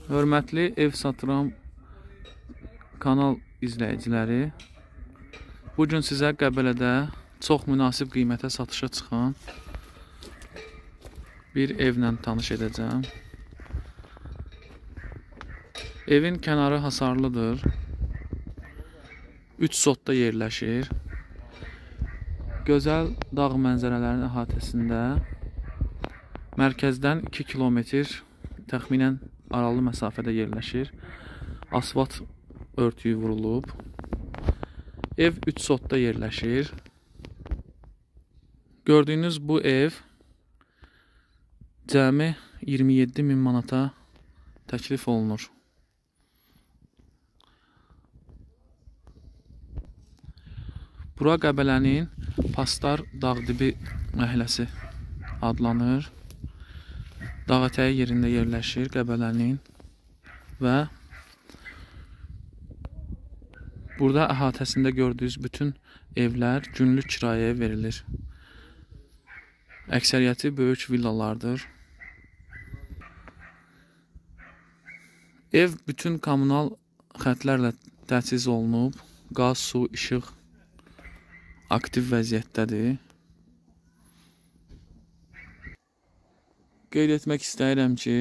Hörmətli ev satıram kanal izləyiciləri, bugün sizə Qəbələdə çox münasib qiymətə satışa çıxan bir evlə tanış edəcəm. Evin kənarı hasarlıdır. 3 sotda yerləşir. Gözəl dağ mənzərələrin əhatəsində mərkəzdən 2 kilometr təxminən aralı məsafədə yerləşir. Asfalt örtüyü vurulub. Ev 3 sotda yerləşir. Gördüyünüz bu ev cəmi 27.000 manata təklif olunur. Bura Qəbələnin Pastar Dağdibi məhəlləsi adlanır. Dağətəyi yerində yerləşir Qəbələnin və burada əhatəsində gördüyünüz bütün evlər günlük kirayəyə verilir. Əksəriyyəti böyük villalardır. Ev bütün kommunal xətlərlə təchiz olunub. Qaz, su, işıq aktiv vəziyyətdədir. Qeyd etmək istəyirəm ki,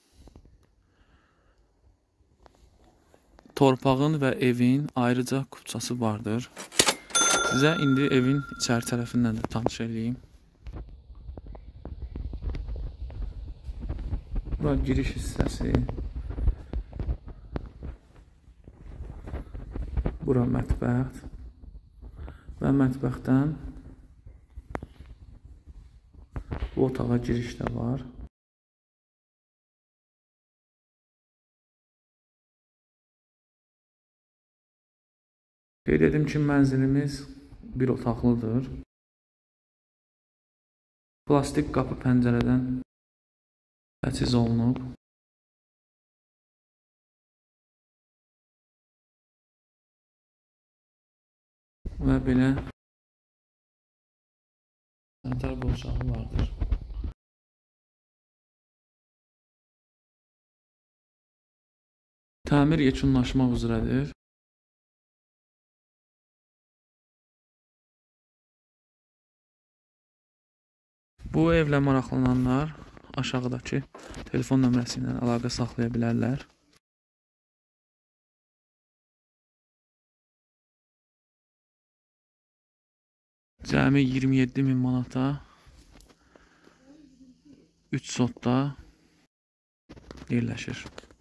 torpağın və evin ayrıca kupçası vardır. Sizə indi evin içəri tərəfindən də tanış edeyim. Bura giriş hissəsi. Bura mətbəx və mətbəxdən bu otağa giriş də var. Qeyd edim ki, mənzilimiz bir otaqlıdır. Plastik qapı pəncərədən təchiz olunub. Və belə sanitar borcağı vardır. Təmir yekunlaşmaq üzrədir. Bu evlə maraqlananlar aşağıdakı telefon nömrəsi ilə əlaqə saxlaya bilərlər. Cəmi 27.000 manata 3 sotda yerləşir.